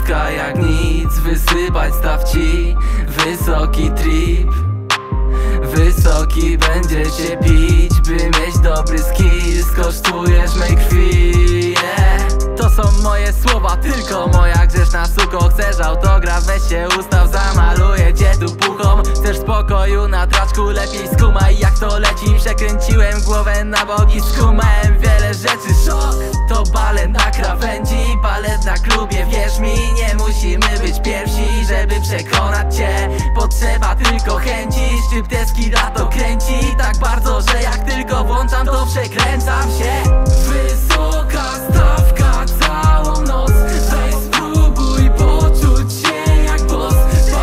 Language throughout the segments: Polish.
słodka jak nic, wysypać staw ci wysoki trip. Wysoki będzie cię pić, by mieć dobry skill. Skosztujesz mej krwi, yeah. To są moje słowa, tylko moja grzeszna suko. Chcesz autograf, weź się ustaw, zamaluję cię tu puchą. Chcesz spokoju na traczku, lepiej skumaj jak to leci. Przekręciłem głowę na bok i skumałem wiele rzeczy. Szok, to balet na krawędzi, balet na klubie. Wierz mi, nie musimy być pierwsi, żeby przekonać cię. Potrzeba tylko chęci, szczypteski lato kręci tak bardzo, że jak tylko włączam, to przekręcam się. Wysoka stawka całą noc, weź spróbuj poczuć się jak boss.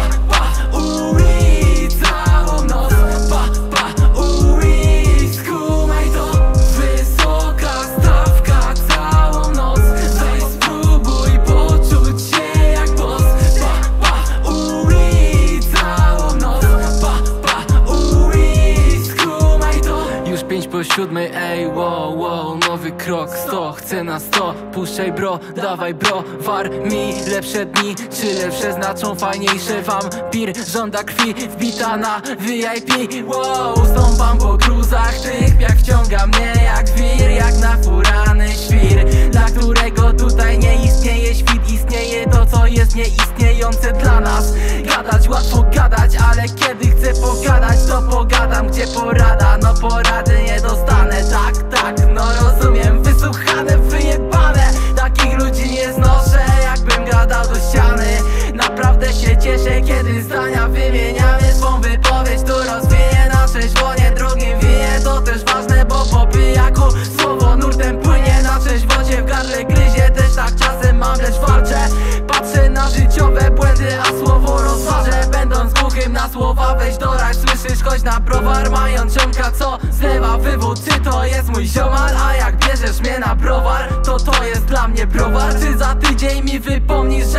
Ui, całą noc, ui, skumaj to. Wysoka stawka całą noc, weź spróbuj poczuć się jak boss. Ui, całą noc, ui, skumaj to. Już 5:07, ej, wow, nowy krok, 100, chcę na 100, puszczaj bro, dawaj bro, war mi lepsze dni, czy lepsze znaczą fajniejsze. Wampir żąda krwi, wbita na VIP, wow, stąpam po gruzach tych, jak wciąga mnie jak wir, jak na furany świr, dla którego tutaj nie istnieje świt, istnieje to, co jest nieistniejące dla nas. Gadać łatwo gadać, ale kiedy chcę pogadać, to pogadam, gdzie porada, no porady nie dostanę. Tak, no rozumiem, wysłuchane, wyjebane. Takich ludzi nie znoszę, jakbym gadał do ściany. Naprawdę się cieszę, kiedy zdania wymieniamy. Swą wypowiedź tu rozwiję na trzeźwo, nie drugim winie. To też ważne, bo po pijaku słowo nurtem płynie. Na trzeźwocie w gardle gryzie, też tak czasem mam, lecz walczę. Patrzę na życiowe błędy, a słowo rozważę. Będąc głuchym na słowa, weź dorać, słyszysz, chodź na browar. Mając ziomka, co zlewa wywód, czy to jest mój ziomal? A jak bierzesz mnie na browar, to jest dla mnie browar. Czy za tydzień mi wypomnisz,